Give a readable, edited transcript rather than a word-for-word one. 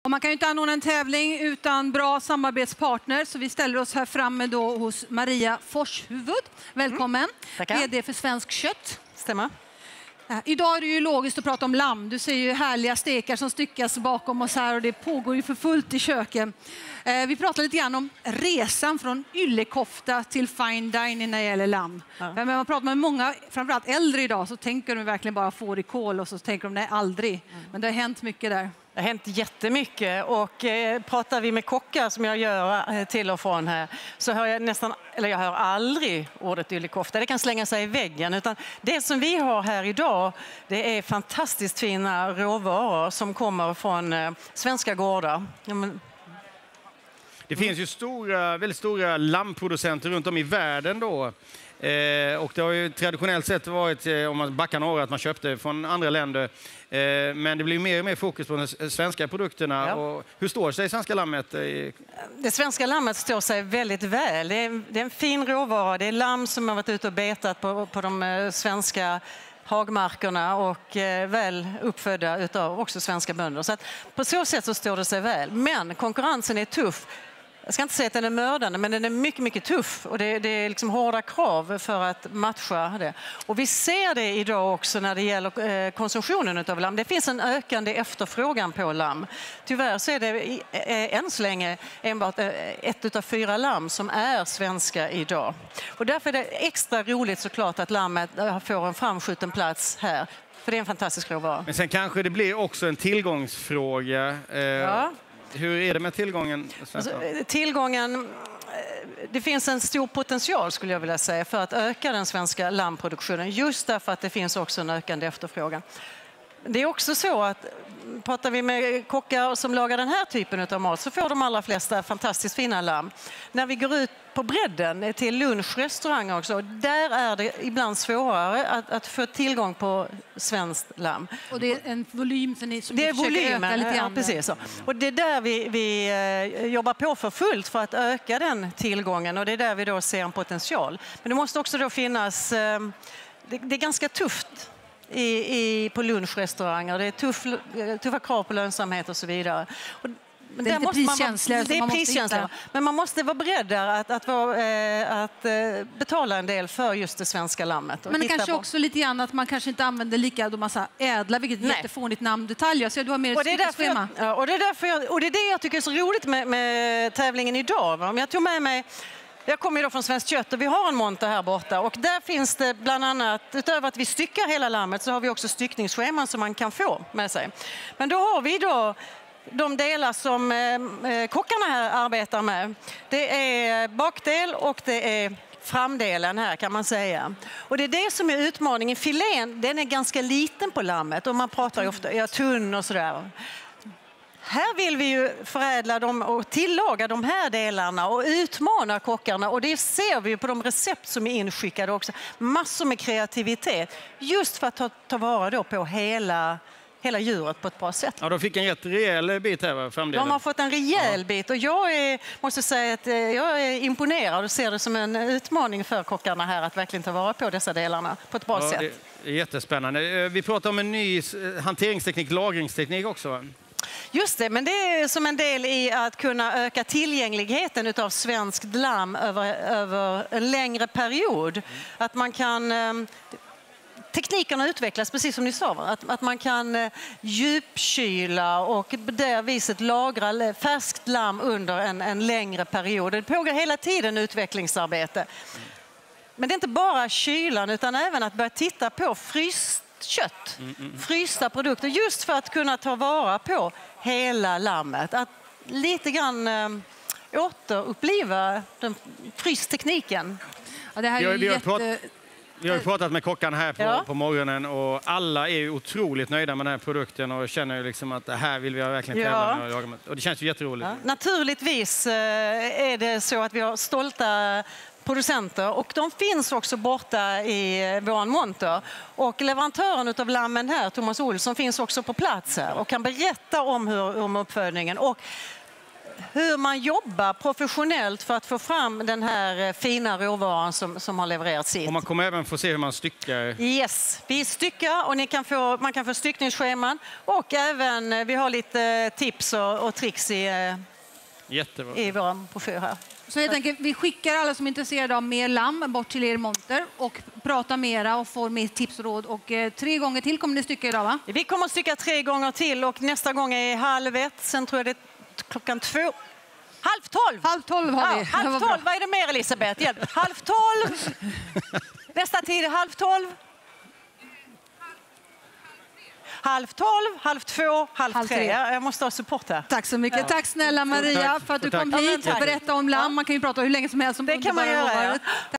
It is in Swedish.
Och man kan ju inte anordna en tävling utan bra samarbetspartner, så vi ställer oss här framme då hos Maria Forshufvud. Välkommen. VD för Svensk Kött. Stämmer. Idag är det ju logiskt att prata om lamm. Du ser ju härliga stekar som styckas bakom oss här och det pågår ju för fullt i köken. Vi pratar lite grann om resan från yllekofta till fine dining när det gäller lamm. Ja. Men man pratar med många, framförallt äldre idag, så tänker de verkligen bara fårikål och så tänker de nej, aldrig. Men det har hänt mycket där. Det har hänt jättemycket och pratar vi med kockar som jag gör till och från här så hör jag hör aldrig ordet yllekofta. Det kan slänga sig i väggen, utan det som vi har här idag, det är fantastiskt fina råvaror som kommer från svenska gårdar. Det finns ju väldigt stora lammproducenter runt om i världen då. Och det har ju traditionellt sett varit, om man backar några, att man köpte från andra länder. Men det blir mer och mer fokus på de svenska produkterna. Ja. Och hur står sig svenska lammet? Det svenska lammet står sig väldigt väl. Det är en fin råvara. Det är lamm som har varit ute och betat på de svenska hagmarkerna och väl uppfödda utav också svenska bönder. Så att på så sätt så står det sig väl. Men konkurrensen är tuff. Jag ska inte säga att den är mördande, men den är mycket, mycket tuff. Och det är liksom hårda krav för att matcha det. Och vi ser det idag också när det gäller konsumtionen av lamm. Det finns en ökande efterfrågan på lamm. Tyvärr så är det än så länge enbart 1 av 4 lamm som är svenska idag. Och därför är det extra roligt såklart att lammet får en framskjuten plats här. För det är en fantastisk råvara. Men sen kanske det blir också en tillgångsfråga. Ja. Hur är det med tillgången? Det finns en stor potential skulle jag vilja säga för att öka den svenska lammproduktionen. Just därför att det finns också en ökande efterfrågan. Det är också så att pratar vi med kockar som lagar den här typen av mat så får de allra flesta fantastiskt fina lamm. När vi går ut på bredden till lunchrestauranger också, där är det ibland svårare att få tillgång på svenskt lamm. Och det är en volym som ni försöker öka lite grann. Ja, precis så. Och det är där vi jobbar på för fullt för att öka den tillgången, och det är där vi då ser en potential. Men det måste också då finnas, det är ganska tufft på lunchrestauranger. Det är tuffa krav på lönsamhet och så vidare. Men det är lite priskänsligt. Det är priskänsligt. Men man måste vara beredd att betala en del för just det svenska lammet. Men det kanske också lite grann att man kanske inte använder lika massa ädla, vilket är jättefånigt namndetaljer. Så du har mer ett schema. Och det är det jag tycker är så roligt med tävlingen idag. Om jag tog med mig... Jag kommer då från Svenskt Kött och vi har en monter här borta. Och där finns det bland annat, utöver att vi styckar hela lammet, så har vi också styckningsscheman som man kan få med sig. Men då har vi då de delar som kockarna här arbetar med. Det är bakdel och det är framdelen här kan man säga. Och det är det som är utmaningen. Filén, den är ganska liten på lammet och man pratar ju ofta tunn och sådär. Här vill vi ju förädla dem och tillaga de här delarna och utmana kockarna. Och det ser vi ju på de recept som är inskickade också. Massor med kreativitet. Just för att ta vara då på hela djuret på ett bra sätt. Ja, de fick en rätt rejäl bit här framdelen. De har fått en rejäl bit och jag måste säga att jag är imponerad och ser det som en utmaning för kockarna här att verkligen ta vara på dessa delarna på ett bra sätt. Det är jättespännande. Vi pratar om en ny hanteringsteknik, lagringsteknik också. Just det, men det är som en del i att kunna öka tillgängligheten utav svenskt lamm över en längre period. Att man kan... Teknikerna utvecklas, precis som ni sa, att man kan djupkyla och på det viset lagra färskt lamm under en längre period. Det pågår hela tiden utvecklingsarbete. Men det är inte bara kylan utan även att börja titta på fryst kött, frysta produkter, just för att kunna ta vara på hela lammet. Att lite grann återuppliva den frystekniken. Ja, det här är Vi har ju pratat med kockarna här på morgonen och alla är ju otroligt nöjda med den här produkten och känner ju liksom att det här vill vi verkligen tävla med. Och det känns ju jätteroligt. Ja. Naturligtvis är det så att vi har stolta producenter och de finns också borta i vår monter. Och leverantören av lammen här, Thomas Olsson, finns också på plats här och kan berätta om uppfödningen. Och hur man jobbar professionellt för att få fram den här fina råvaran som har levererats hit. Och man kommer även få se hur man styckar. Yes, vi styckar och man kan få styckningsscheman. Och även, vi har lite tips och tricks i vår broschyr här. Så jag tänker, vi skickar alla som är intresserade av mer lamm bort till er monter och pratar mera och får mer tips och råd. Och 3 gånger till kommer ni stycka idag, va? Vi kommer att stycka 3 gånger till och nästa gång är 12:30. Sen tror jag det är klockan 2. 11:30. 11:30 har vi. 11:30. Vad är det mer, Elisabeth? Hjälp. 11:30. Nästa tid är 11:30. 11:30, 11:30, 11:30. Jag måste ha support här. Tack så mycket. Tack snälla Maria för att du kom hit och berättade om lamm. Man kan ju prata hur länge som helst om det kan man göra.